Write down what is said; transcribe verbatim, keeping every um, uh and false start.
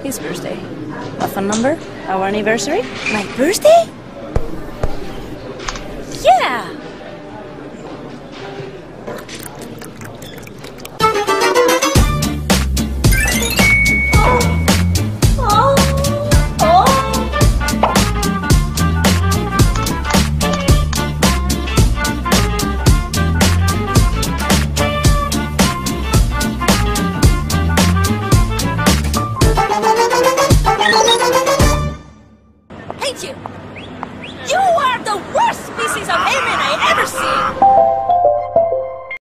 His birthday. A phone number? Our anniversary? My birthday? Yeah!